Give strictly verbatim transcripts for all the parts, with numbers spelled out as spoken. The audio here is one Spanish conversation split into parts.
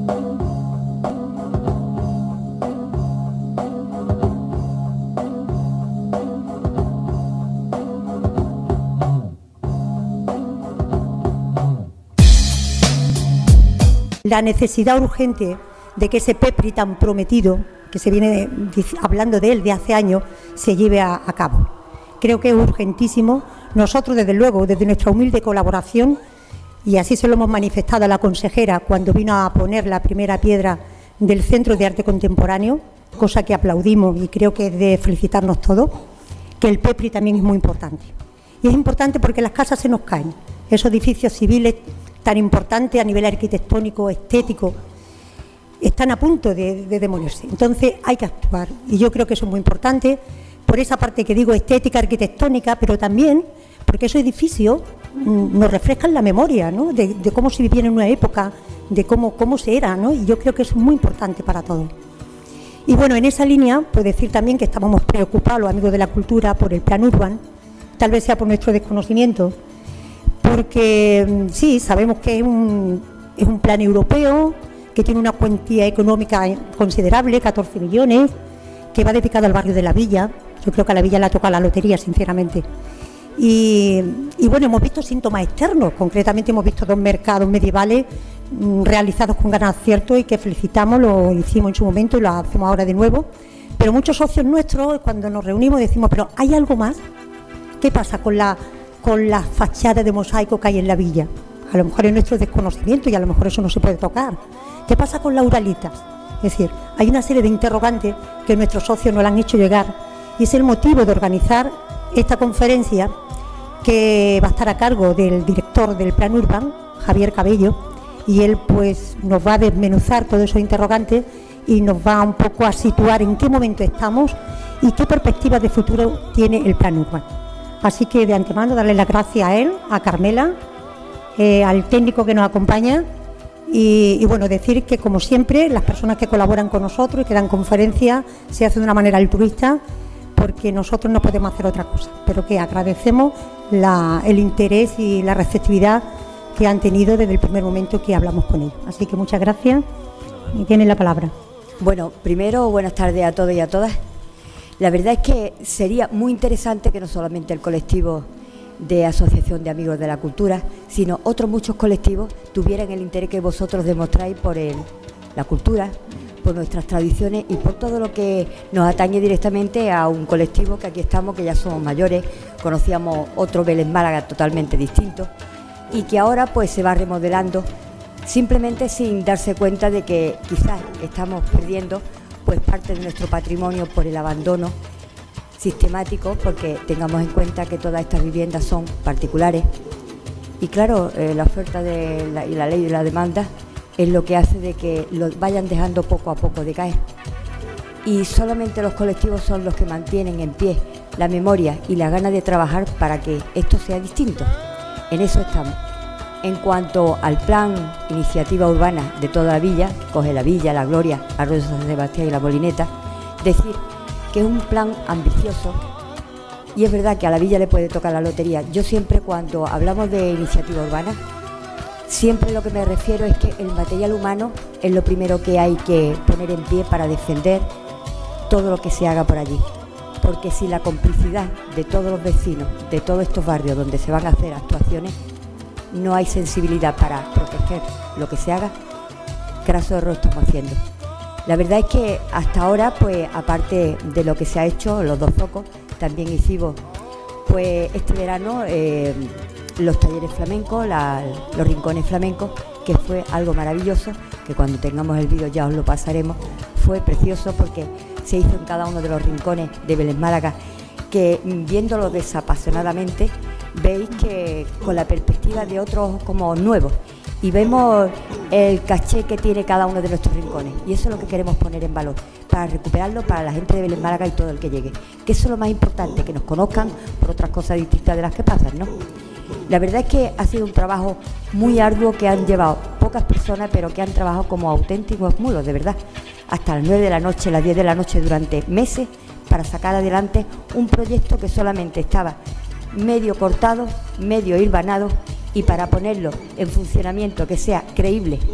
La necesidad urgente de que ese PEPRI tan prometido, que se viene hablando de él de hace años, se lleve a, a cabo. Creo que es urgentísimo. Nosotros, desde luego, desde nuestra humilde colaboración, y así se lo hemos manifestado a la consejera cuando vino a poner la primera piedra del Centro de Arte Contemporáneo, cosa que aplaudimos y creo que es de felicitarnos todos, que el PEPRI también es muy importante. Y es importante porque las casas se nos caen, esos edificios civiles tan importantes a nivel arquitectónico, estético, están a punto de, de demolerse. Entonces hay que actuar y yo creo que eso es muy importante por esa parte que digo estética, arquitectónica, pero también porque esos edificios mmm, nos refrescan la memoria, ¿no? de, de cómo se vivía en una época, de cómo, cómo se era, ¿no? Y yo creo que eso es muy importante para todos. Y bueno, en esa línea, pues decir también que estábamos preocupados, los amigos de la cultura, por el plan Urban, tal vez sea por nuestro desconocimiento, porque sí, sabemos que es un, es un plan europeo, que tiene una cuantía económica considerable, catorce millones, que va dedicado al barrio de la Villa. Yo creo que a la Villa la toca la lotería, sinceramente. Y, y bueno, hemos visto síntomas externos, concretamente hemos visto dos mercados medievales mmm, realizados con gran acierto y que felicitamos, lo hicimos en su momento y lo hacemos ahora de nuevo. Pero muchos socios nuestros, cuando nos reunimos, decimos, pero ¿hay algo más? ¿Qué pasa con la... con las fachadas de mosaico que hay en la villa? A lo mejor es nuestro desconocimiento y a lo mejor eso no se puede tocar. ¿Qué pasa con las uralitas? Es decir, hay una serie de interrogantes que nuestros socios nos la han hecho llegar y es el motivo de organizar esta conferencia que va a estar a cargo del director del Plan Urban, Javier Cabello, y él pues nos va a desmenuzar todos esos interrogantes y nos va un poco a situar en qué momento estamos y qué perspectivas de futuro tiene el Plan Urban. Así que de antemano darle las gracias a él, a Carmela, eh, al técnico que nos acompaña y, y bueno, decir que como siempre las personas que colaboran con nosotros y que dan conferencias se hace de una manera altruista porque nosotros no podemos hacer otra cosa, pero que agradecemos la, el interés y la receptividad que han tenido desde el primer momento que hablamos con ellos. Así que muchas gracias y tienen la palabra. Bueno, primero buenas tardes a todos y a todas. La verdad es que sería muy interesante que no solamente el colectivo de Asociación de Amigos de la Cultura, sino otros muchos colectivos tuvieran el interés que vosotros demostráis por el, la cultura, por nuestras tradiciones y por todo lo que nos atañe directamente a un colectivo que aquí estamos, que ya somos mayores, conocíamos otro Vélez Málaga totalmente distinto y que ahora pues se va remodelando simplemente sin darse cuenta de que quizás estamos perdiendo pues parte de nuestro patrimonio por el abandono sistemático, porque tengamos en cuenta que todas estas viviendas son particulares y claro, eh, la oferta de la, y la ley de la demanda es lo que hace de que lo vayan dejando poco a poco de caer y solamente los colectivos son los que mantienen en pie la memoria y la gana de trabajar para que esto sea distinto. En eso estamos. En cuanto al plan Iniciativa Urbana de toda la villa, que coge la Villa, la Gloria, Arroyo San Sebastián y la Molineta, decir que es un plan ambicioso y es verdad que a la villa le puede tocar la lotería. Yo siempre cuando hablamos de iniciativa urbana, siempre lo que me refiero es que el material humano es lo primero que hay que poner en pie para defender todo lo que se haga por allí. Porque si la complicidad de todos los vecinos, de todos estos barrios donde se van a hacer actuaciones, no hay sensibilidad para proteger lo que se haga, graso error estamos haciendo. La verdad es que hasta ahora, pues aparte de lo que se ha hecho, los dos focos, también hicimos pues este verano eh, los talleres flamencos, la, los rincones flamencos, que fue algo maravilloso, que cuando tengamos el vídeo ya os lo pasaremos. Fue precioso porque se hizo en cada uno de los rincones de Vélez Málaga, que viéndolo desapasionadamente veis que con la perspectiva de otros como nuevos y vemos el caché que tiene cada uno de nuestros rincones y eso es lo que queremos poner en valor para recuperarlo para la gente de Vélez Málaga y todo el que llegue, que eso es lo más importante, que nos conozcan por otras cosas distintas de las que pasan, ¿no? La verdad es que ha sido un trabajo muy arduo que han llevado pocas personas, pero que han trabajado como auténticos mulos, de verdad, hasta las nueve de la noche, las diez de la noche durante meses para sacar adelante un proyecto que solamente estaba medio cortado, medio hilvanado, y para ponerlo en funcionamiento, que sea creíble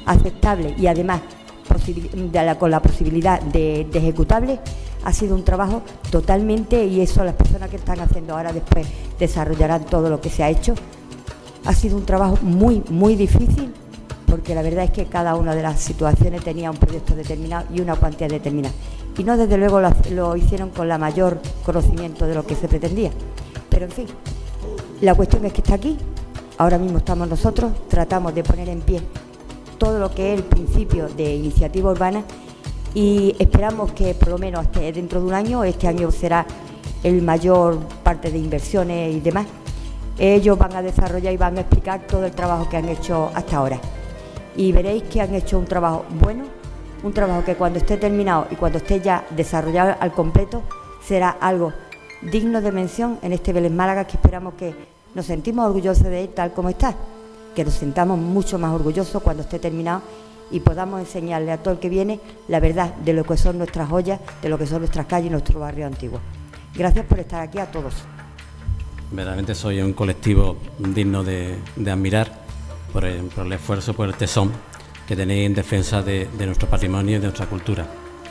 aceptable y además de la, con la posibilidad de, de ejecutable, ha sido un trabajo totalmente, y eso las personas que están haciendo ahora después desarrollarán todo lo que se ha hecho. Ha sido un trabajo muy, muy difícil, porque la verdad es que cada una de las situaciones tenía un proyecto determinado y una cuantía determinada. Y no, desde luego, lo, lo hicieron con la mayor conocimiento de lo que se pretendía. Pero, en fin, la cuestión es que está aquí, ahora mismo estamos nosotros, tratamos de poner en pie todo lo que es el principio de iniciativa urbana y esperamos que por lo menos hasta dentro de un año, este año será el mayor parte de inversiones y demás, ellos van a desarrollar y van a explicar todo el trabajo que han hecho hasta ahora. Y veréis que han hecho un trabajo bueno, un trabajo que cuando esté terminado y cuando esté ya desarrollado al completo, será algo digno de mención en este Vélez Málaga, que esperamos que nos sentimos orgullosos de él tal como está, que nos sintamos mucho más orgullosos cuando esté terminado y podamos enseñarle a todo el que viene la verdad de lo que son nuestras joyas, de lo que son nuestras calles y nuestro barrio antiguo. Gracias por estar aquí a todos. Verdaderamente soy un colectivo digno de, de admirar por el, por el esfuerzo, por el tesón que tenéis en defensa de, de nuestro patrimonio y de nuestra cultura.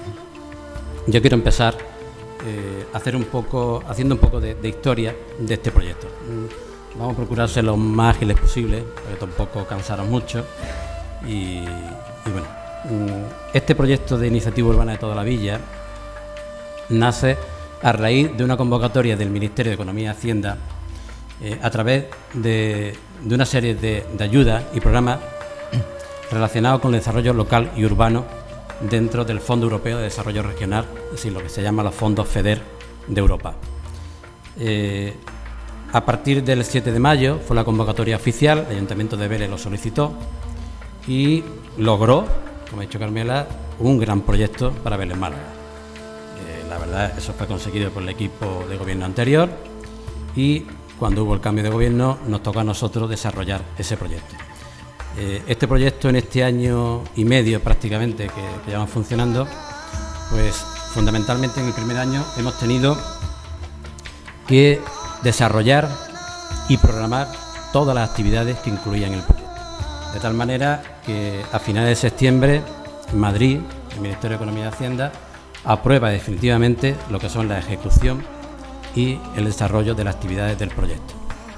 Yo quiero empezar eh, hacer un poco, haciendo un poco de, de historia de este proyecto. Vamos a procurar ser lo más ágiles posible, para tampoco cansaros mucho. Y, y bueno, este proyecto de iniciativa urbana de toda la villa nace a raíz de una convocatoria del Ministerio de Economía y Hacienda eh, a través de, de una serie de, de ayudas y programas relacionados con el desarrollo local y urbano dentro del Fondo Europeo de Desarrollo Regional, es decir, lo que se llama los fondos FEDER de Europa. Eh, a partir del siete de mayo fue la convocatoria oficial, el Ayuntamiento de Vélez lo solicitó y logró, como ha dicho Carmela, un gran proyecto para Vélez Málaga. Eh, la verdad, eso fue conseguido por el equipo de gobierno anterior y cuando hubo el cambio de gobierno nos toca a nosotros desarrollar ese proyecto. Eh, este proyecto en este año y medio prácticamente que, que llevan funcionando, pues fundamentalmente en el primer año hemos tenido que desarrollar y programar todas las actividades que incluían el proyecto. De tal manera que a finales de septiembre, en Madrid, el Ministerio de Economía y Hacienda aprueba definitivamente lo que son la ejecución y el desarrollo de las actividades del proyecto.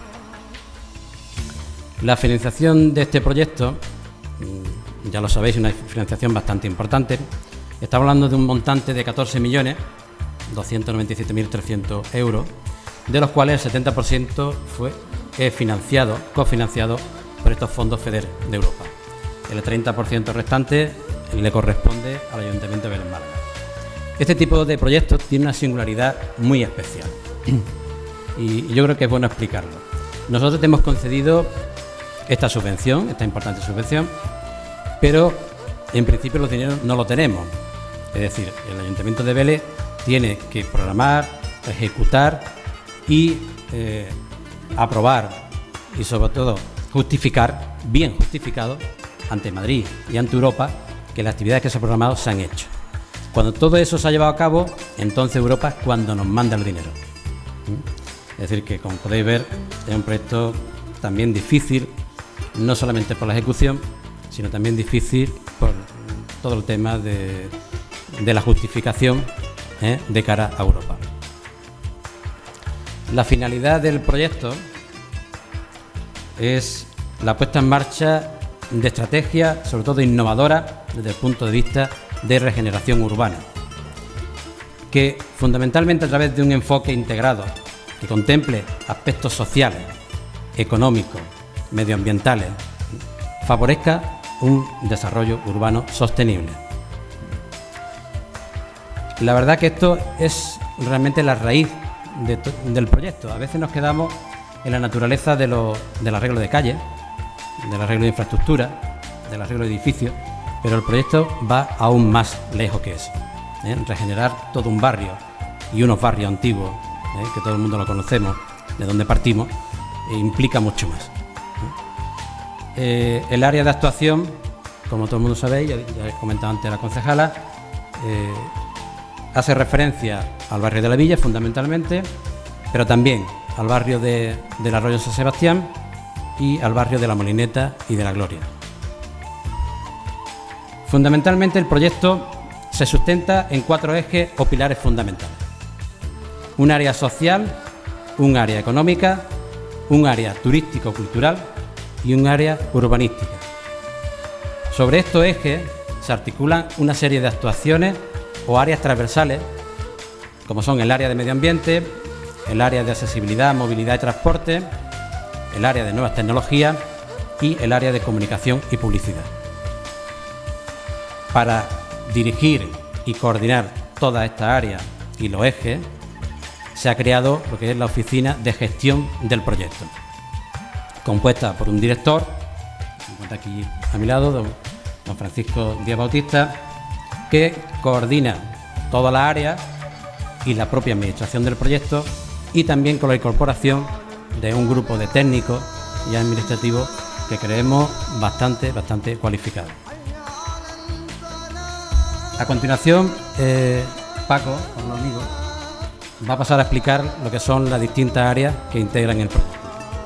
La financiación de este proyecto, ya lo sabéis, es una financiación bastante importante. Estamos hablando de un montante de catorce millones doscientos noventa y siete mil trescientos euros, de los cuales el setenta por ciento fue financiado, cofinanciado por estos fondos FEDER de Europa. El treinta por ciento restante le corresponde al Ayuntamiento de Vélez Málaga. Este tipo de proyectos tiene una singularidad muy especial y yo creo que es bueno explicarlo. Nosotros te hemos concedido esta subvención, esta importante subvención, pero en principio los dineros no lo tenemos. Es decir, el Ayuntamiento de Vélez tiene que programar, ejecutar y eh, aprobar y sobre todo justificar, bien justificado, ante Madrid y ante Europa, que las actividades que se han programado se han hecho. Cuando todo eso se ha llevado a cabo, entonces Europa es cuando nos manda el dinero. Es decir, que como podéis ver, es un proyecto también difícil, no solamente por la ejecución, sino también difícil por todo el tema de, de la justificación ¿eh? de cara a Europa. La finalidad del proyecto es la puesta en marcha de estrategias, sobre todo innovadoras, desde el punto de vista de regeneración urbana, que fundamentalmente a través de un enfoque integrado que contemple aspectos sociales, económicos, medioambientales, favorezca un desarrollo urbano sostenible. La verdad que esto es realmente la raíz de del proyecto. A veces nos quedamos en la naturaleza de lo, del arreglo de calles, del arreglo de infraestructura, del arreglo de edificios, pero el proyecto va aún más lejos que eso. ¿eh? Regenerar todo un barrio y unos barrios antiguos, ¿eh? que todo el mundo lo conocemos, de donde partimos, eh, implica mucho más. Eh, el área de actuación, como todo el mundo sabéis, ya, ya he comentado antes la concejala, eh, hace referencia al barrio de la Villa fundamentalmente, pero también al barrio de, del Arroyo San Sebastián y al barrio de la Molineta y de la Gloria. Fundamentalmente el proyecto se sustenta en cuatro ejes o pilares fundamentales: un área social, un área económica, un área turístico-cultural y un área urbanística. Sobre estos ejes se articulan una serie de actuaciones o áreas transversales, como son el área de medio ambiente, el área de accesibilidad, movilidad y transporte, el área de nuevas tecnologías y el área de comunicación y publicidad. Para dirigir y coordinar todas estas áreas y los ejes, se ha creado lo que es la Oficina de Gestión del Proyecto, compuesta por un director, se encuentra aquí a mi lado, don, don Francisco Díaz Bautista, que coordina toda la área y la propia administración del proyecto, y también con la incorporación de un grupo de técnicos y administrativos que creemos bastante, bastante cualificados. A continuación, eh, Paco, con los amigos, va a pasar a explicar lo que son las distintas áreas que integran el proyecto.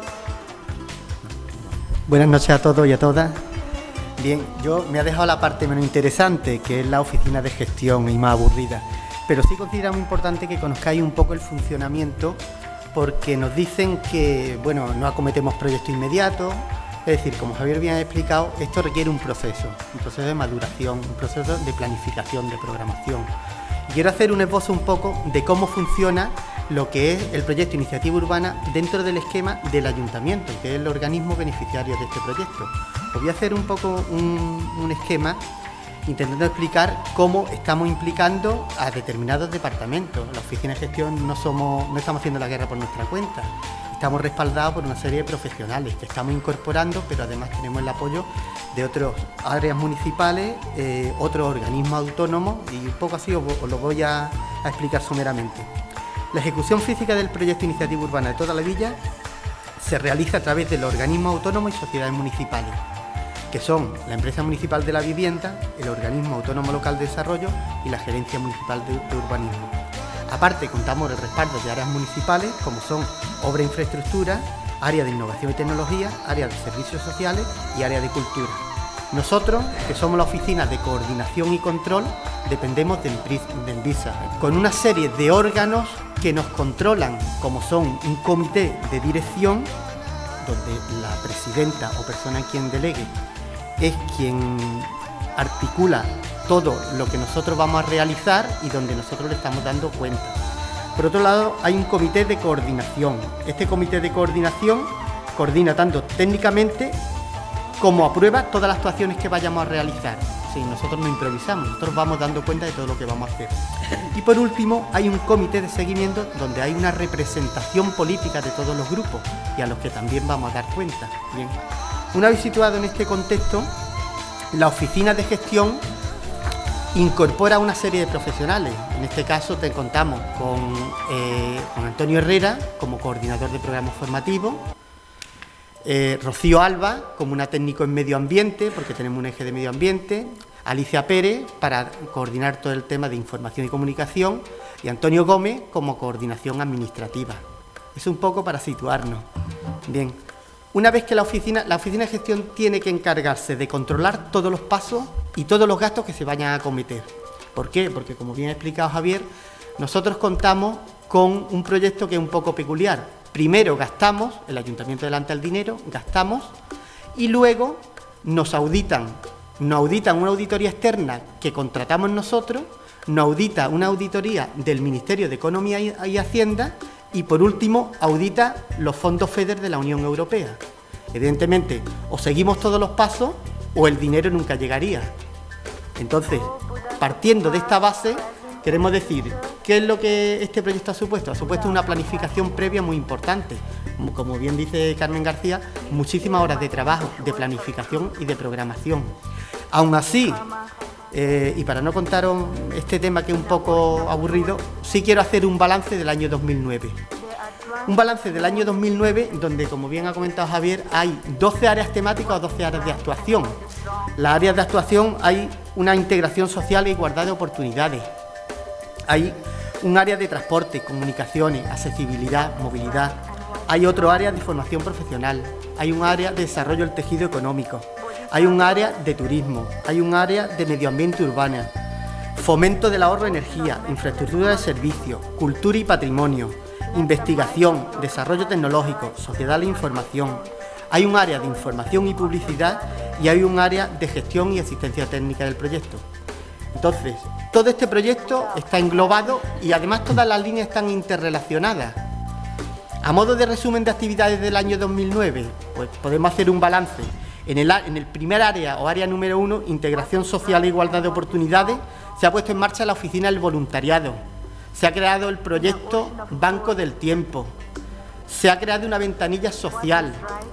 Buenas noches a todos y a todas. Bien, yo me ha dejado la parte menos interesante, que es la oficina de gestión, y más aburrida, pero sí considero muy importante que conozcáis un poco el funcionamiento, porque nos dicen que, bueno, no acometemos proyectos inmediatos. Es decir, como Javier bien ha explicado, esto requiere un proceso, un proceso de maduración, un proceso de planificación, de programación. Y quiero hacer un esbozo un poco de cómo funciona lo que es el proyecto Iniciativa Urbana dentro del esquema del Ayuntamiento, que es el organismo beneficiario de este proyecto. Os voy a hacer un poco un, un esquema intentando explicar cómo estamos implicando a determinados departamentos. La oficina de gestión no, somos, no estamos haciendo la guerra por nuestra cuenta. Estamos respaldados por una serie de profesionales que estamos incorporando, pero además tenemos el apoyo de otras áreas municipales, eh, otros organismos autónomos, y un poco así os, os lo voy a, a explicar someramente. La ejecución física del proyecto Iniciativa Urbana de toda la villa se realiza a través de los organismos autónomos y sociedades municipales, que son la Empresa Municipal de la Vivienda, el Organismo Autónomo Local de Desarrollo y la Gerencia Municipal de, de Urbanismo. Aparte, contamos el respaldo de áreas municipales como son obra e infraestructura, área de innovación y tecnología, área de servicios sociales y área de cultura. Nosotros, que somos la oficina de coordinación y control, dependemos de Envisa, con una serie de órganos que nos controlan, como son un comité de dirección, donde la presidenta o persona quien delegue es quien articula todo lo que nosotros vamos a realizar y donde nosotros le estamos dando cuenta. Por otro lado, hay un comité de coordinación. Este comité de coordinación coordina tanto técnicamente como aprueba todas las actuaciones que vayamos a realizar. Sí, nosotros no improvisamos, nosotros vamos dando cuenta de todo lo que vamos a hacer. Y por último, hay un comité de seguimiento donde hay una representación política de todos los grupos y a los que también vamos a dar cuenta. Bien. Una vez situado en este contexto, la oficina de gestión incorpora una serie de profesionales. En este caso te contamos con, eh, con Antonio Herrera como coordinador de programas formativos, eh, Rocío Alba como una técnico en medio ambiente, porque tenemos un eje de medio ambiente, Alicia Pérez para coordinar todo el tema de información y comunicación, y Antonio Gómez como coordinación administrativa. Es un poco para situarnos. Bien, una vez que la oficina, la oficina de gestión tiene que encargarse de controlar todos los pasos y todos los gastos que se vayan a cometer. ¿Por qué? Porque, como bien ha explicado Javier, nosotros contamos con un proyecto que es un poco peculiar. Primero gastamos, el ayuntamiento adelanta el dinero, gastamos, y luego nos auditan, nos auditan una auditoría externa que contratamos nosotros, nos audita una auditoría del Ministerio de Economía y Hacienda, y por último audita los fondos FEDER de la Unión Europea. Evidentemente, o seguimos todos los pasos o el dinero nunca llegaría. Entonces, partiendo de esta base, queremos decir, ¿qué es lo que este proyecto ha supuesto? Ha supuesto una planificación previa muy importante. Como bien dice Carmen García, muchísimas horas de trabajo, de planificación y de programación. Aún así, eh, y para no contaros este tema que es un poco aburrido, sí quiero hacer un balance del año dos mil nueve. Un balance del año dos mil nueve donde, como bien ha comentado Javier, hay doce áreas temáticas o doce áreas de actuación. Las áreas de actuación hay una integración social e igualdad de oportunidades. Hay un área de transporte, comunicaciones, accesibilidad, movilidad. Hay otro área de formación profesional. Hay un área de desarrollo del tejido económico. hay un área de turismo, hay un área de medio ambiente urbano, fomento del ahorro de energía, infraestructura de servicios, cultura y patrimonio, investigación, desarrollo tecnológico, sociedad de la información. Hay un área de información y publicidad y hay un área de gestión y asistencia técnica del proyecto. Entonces, todo este proyecto está englobado y además todas las líneas están interrelacionadas. A modo de resumen de actividades del año dos mil nueve, pues podemos hacer un balance. En el, en el primer área o área número uno, integración social e igualdad de oportunidades, se ha puesto en marcha la oficina del voluntariado. Se ha creado el proyecto Banco del Tiempo. Se ha creado una ventanilla social.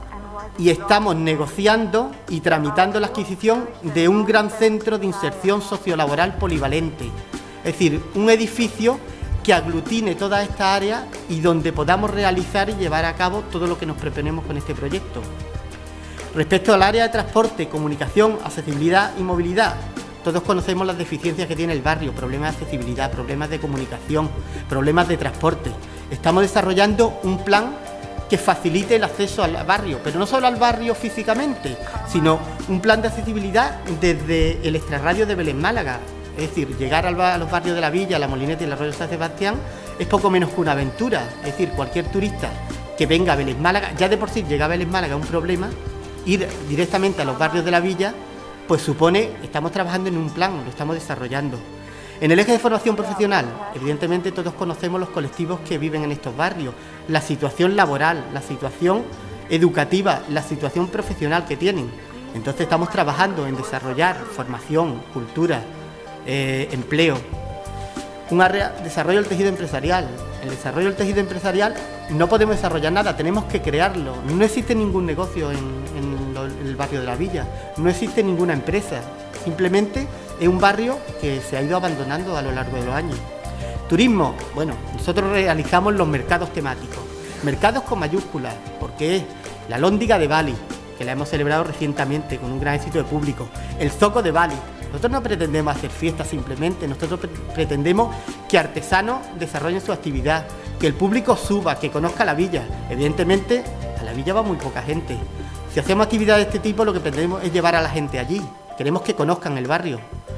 Y estamos negociando y tramitando la adquisición de un gran centro de inserción sociolaboral polivalente. Es decir, un edificio que aglutine toda esta área y donde podamos realizar y llevar a cabo todo lo que nos proponemos con este proyecto. Respecto al área de transporte, comunicación, accesibilidad y movilidad, todos conocemos las deficiencias que tiene el barrio, problemas de accesibilidad, problemas de comunicación, problemas de transporte. Estamos desarrollando un plan que facilite el acceso al barrio, pero no solo al barrio físicamente, sino un plan de accesibilidad desde el extrarradio de Vélez Málaga. Es decir, llegar al, a los barrios de la Villa, la Molineta y el Arroyo San Sebastián es poco menos que una aventura. Es decir, cualquier turista que venga a Vélez Málaga, ya de por sí llegar a Vélez Málaga es un problema, ir directamente a los barrios de la Villa, pues supone, estamos trabajando en un plan, lo estamos desarrollando. En el eje de formación profesional, evidentemente todos conocemos los colectivos que viven en estos barrios, la situación laboral, la situación educativa, la situación profesional que tienen. Entonces estamos trabajando en desarrollar formación, cultura, eh, empleo. Un área, desarrollo del tejido empresarial. El desarrollo del tejido empresarial no podemos desarrollar nada, tenemos que crearlo. No existe ningún negocio en, en, lo, en el barrio de la Villa, no existe ninguna empresa, simplemente es un barrio que se ha ido abandonando a lo largo de los años. Turismo, bueno, nosotros realizamos los mercados temáticos, mercados con mayúsculas, porque es la Lóndiga de Bali, que la hemos celebrado recientemente con un gran éxito de público, el Zoco de Bali. Nosotros no pretendemos hacer fiestas simplemente, nosotros pre pretendemos que artesanos desarrollen su actividad, que el público suba, que conozca la villa. Evidentemente, a la villa va muy poca gente. Si hacemos actividades de este tipo, lo que pretendemos es llevar a la gente allí. Queremos que conozcan el barrio.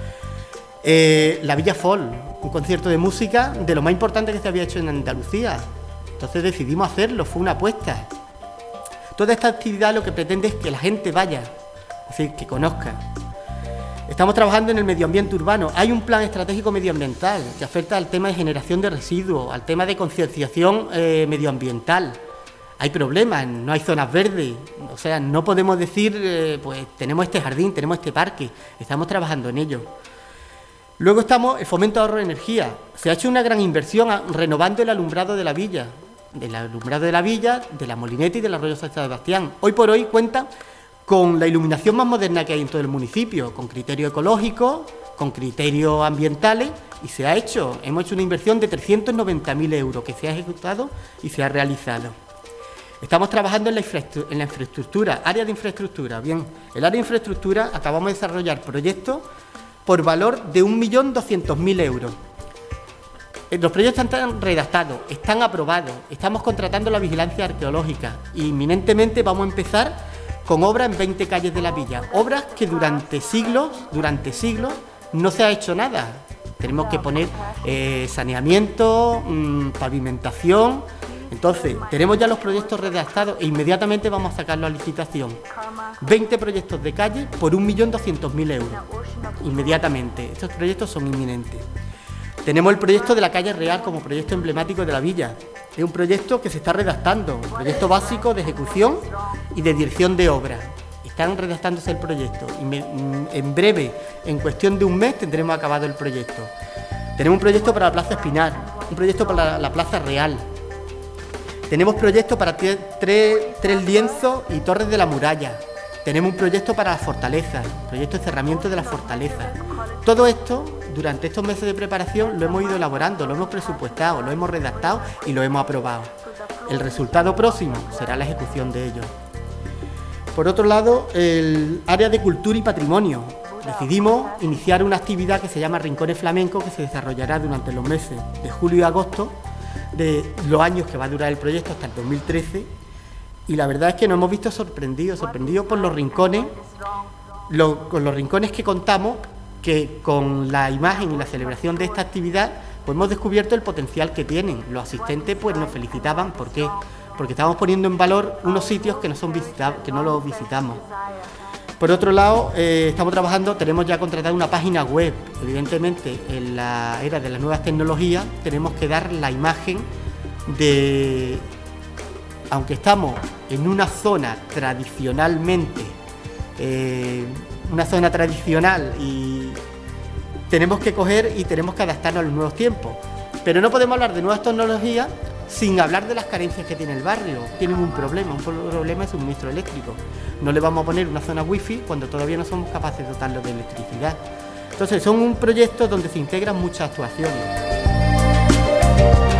Eh, la Villa Folk, un concierto de música de lo más importante que se había hecho en Andalucía. Entonces decidimos hacerlo, fue una apuesta. Toda esta actividad lo que pretende es que la gente vaya, es decir, que conozca. Estamos trabajando en el medio ambiente urbano. Hay un plan estratégico medioambiental que afecta al tema de generación de residuos, al tema de concienciación eh, medioambiental. Hay problemas, no hay zonas verdes, o sea, no podemos decir, eh, pues tenemos este jardín, tenemos este parque, estamos trabajando en ello. Luego estamos el fomento de ahorro de energía. Se ha hecho una gran inversión a, renovando el alumbrado de la villa, del alumbrado de la villa, de la Molineta y del Arroyo San Sebastián. Hoy por hoy cuenta con la iluminación más moderna que hay en todo el municipio, con criterios ecológicos, con criterios ambientales, y se ha hecho, hemos hecho una inversión de trescientos noventa mil euros que se ha ejecutado y se ha realizado. Estamos trabajando en la, infraestructura, en la infraestructura, área de infraestructura. Bien, el área de infraestructura acabamos de desarrollar proyectos por valor de un millón doscientos mil euros. Los proyectos están redactados, están aprobados, estamos contratando la vigilancia arqueológica y inminentemente vamos a empezar con obras en veinte calles de la villa, obras que durante siglos, durante siglos no se ha hecho nada. Tenemos que poner eh, saneamiento, mmm, pavimentación. Entonces, tenemos ya los proyectos redactados e inmediatamente vamos a sacarlo a licitación. veinte proyectos de calle por un millón doscientos mil euros. Inmediatamente. Estos proyectos son inminentes. Tenemos el proyecto de la calle Real como proyecto emblemático de la villa. Es un proyecto que se está redactando, un proyecto básico de ejecución y de dirección de obras. Están redactándose el proyecto y me, en breve, en cuestión de un mes, tendremos acabado el proyecto. Tenemos un proyecto para la Plaza Espinar, un proyecto para la, la Plaza Real. Tenemos proyectos para tres, tres lienzos y torres de la muralla. Tenemos un proyecto para la fortaleza, proyecto de cerramiento de la fortaleza. Todo esto, durante estos meses de preparación, lo hemos ido elaborando, lo hemos presupuestado, lo hemos redactado y lo hemos aprobado. El resultado próximo será la ejecución de ello. Por otro lado, el área de cultura y patrimonio. Decidimos iniciar una actividad que se llama Rincones Flamencos, que se desarrollará durante los meses de julio y agosto, de los años que va a durar el proyecto hasta el dos mil trece, y la verdad es que nos hemos visto sorprendidos, sorprendidos por los rincones lo, con los rincones que contamos, que con la imagen y la celebración de esta actividad, pues hemos descubierto el potencial que tienen. Los asistentes pues nos felicitaban, ¿por qué? Porque estamos poniendo en valor unos sitios que no son visitables, que no los visitamos. Por otro lado, eh, estamos trabajando, tenemos ya contratada una página web. Evidentemente, en la era de las nuevas tecnologías, tenemos que dar la imagen de, aunque estamos en una zona tradicionalmente, eh, una zona tradicional, y tenemos que coger y tenemos que adaptarnos a los nuevos tiempos. Pero no podemos hablar de nuevas tecnologías sin hablar de las carencias que tiene el barrio. Tienen un problema, un problema de suministro eléctrico. No le vamos a poner una zona wifi cuando todavía no somos capaces de dotarlo de electricidad. Entonces son un proyecto donde se integran muchas actuaciones.